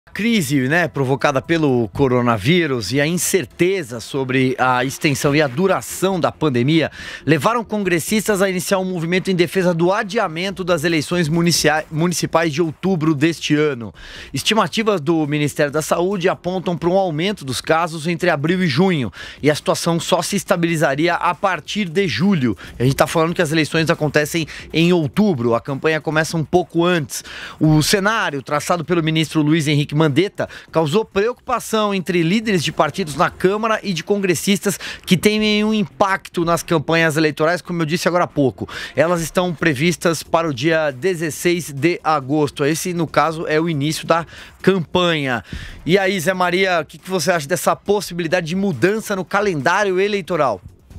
A crise, provocada pelo coronavírus e a incerteza sobre a extensão e a duração da pandemia levaram congressistas a iniciar um movimento em defesa do adiamento das eleições municipais de outubro deste ano. Estimativas do Ministério da Saúde apontam para um aumento dos casos entre abril e junho, e a situação só se estabilizaria a partir de julho. A gente está falando que as eleições acontecem em outubro, a campanha começa um pouco antes. O cenário traçado pelo ministro Luiz Henrique Mandetta causou preocupação entre líderes de partidos na Câmara e de congressistas que têm um impacto nas campanhas eleitorais, como eu disse agora há pouco. Elas estão previstas para o dia 16 de agosto. Esse, no caso, é o início da campanha. E aí, Zé Maria, o que você acha dessa possibilidade de mudança no calendário eleitoral?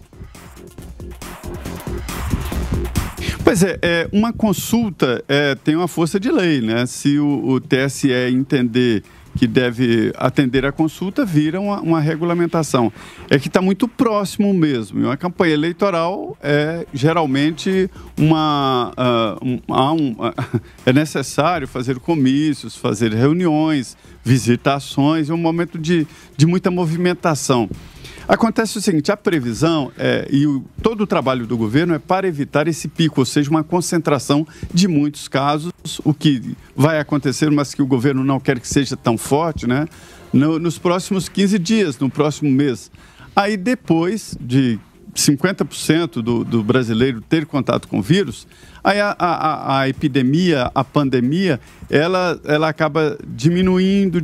Pois é, uma consulta tem uma força de lei, né? Se o TSE entender que deve atender a consulta, vira uma regulamentação. É que está muito próximo mesmo. E uma campanha eleitoral é geralmente é necessário fazer comícios, fazer reuniões, visitações, é um momento de muita movimentação. Acontece o seguinte, a previsão todo o trabalho do governo é para evitar esse pico, ou seja, uma concentração de muitos casos, o que vai acontecer, mas que o governo não quer que seja tão forte, né? Nos próximos 15 dias, no próximo mês. Aí depois de 50% do brasileiro ter contato com o vírus, aí a epidemia, a pandemia, ela acaba diminuindo,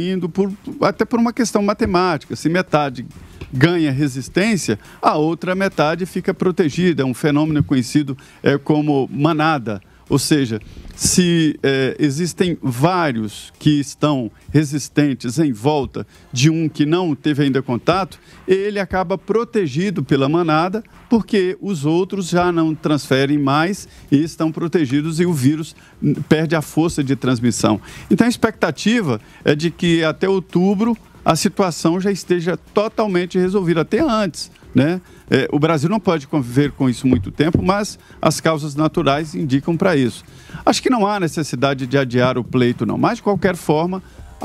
até por uma questão matemática. Se metade ganha resistência, a outra metade fica protegida. É um fenômeno conhecido como manada. Ou seja, se existem vários que estão resistentes em volta de um que não teve ainda contato, ele acaba protegido pela manada, porque os outros já não transferem mais e estão protegidos e o vírus perde a força de transmissão. Então a expectativa é de que até outubro a situação já esteja totalmente resolvida, até antes, né? O Brasil não pode conviver com isso muito tempo, mas as causas naturais indicam para isso. Acho que não há necessidade de adiar o pleito, não. Mas, de qualquer forma,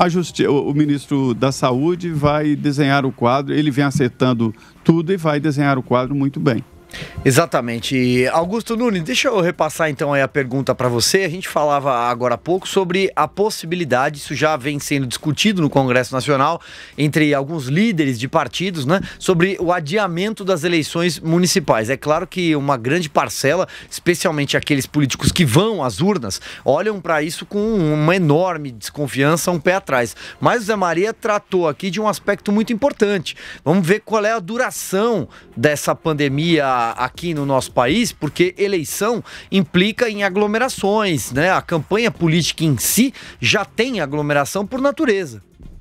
o ministro da Saúde vai desenhar o quadro, ele vem acertando tudo e vai desenhar o quadro muito bem. Exatamente. Augusto Nunes, deixa eu repassar então aí a pergunta para você. A gente falava agora há pouco sobre a possibilidade, isso já vem sendo discutido no Congresso Nacional, entre alguns líderes de partidos, sobre o adiamento das eleições municipais. É claro que uma grande parcela, especialmente aqueles políticos que vão às urnas, olham para isso com uma enorme desconfiança, um pé atrás. Mas o Zé Maria tratou aqui de um aspecto muito importante. Vamos ver qual é a duração dessa pandemia aqui no nosso país, porque eleição implica em aglomerações, A campanha política em si já tem aglomeração por natureza.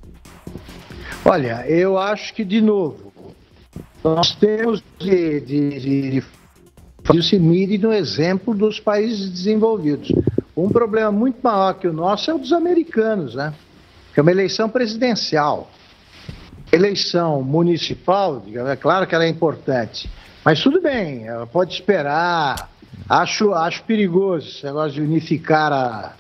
Olha, eu acho que, de novo, nós temos de se mire no exemplo dos países desenvolvidos. Um problema muito maior que o nosso é o dos americanos, Que é uma eleição presidencial. Eleição municipal, é claro que ela é importante, mas tudo bem, ela pode esperar. Acho perigoso esse negócio de unificar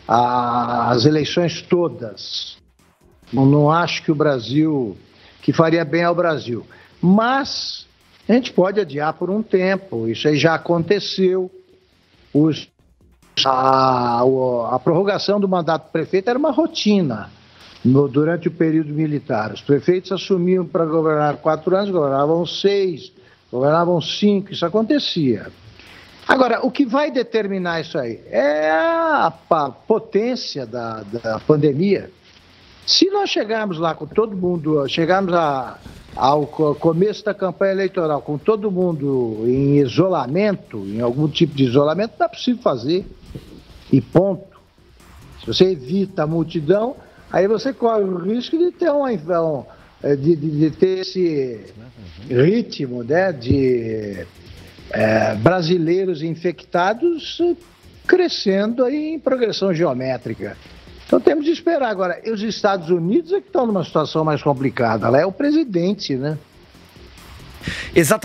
as eleições todas. Não acho que faria bem ao Brasil. Mas a gente pode adiar por um tempo, isso aí já aconteceu. A prorrogação do mandato do prefeito era uma rotina durante o período militar. Os prefeitos assumiam para governar 4 anos, governavam 6, governavam 5, isso acontecia. Agora, o que vai determinar isso aí é a potência da pandemia. Se nós chegarmos lá com todo mundo, ao começo da campanha eleitoral, com todo mundo em isolamento, em algum tipo de isolamento, não é possível fazer. E ponto. Se você evita a multidão, aí você corre o risco de ter de ter esse ritmo, de brasileiros infectados crescendo aí em progressão geométrica. Então temos de esperar. Agora, os Estados Unidos é que estão numa situação mais complicada. Lá é o presidente, Exatamente.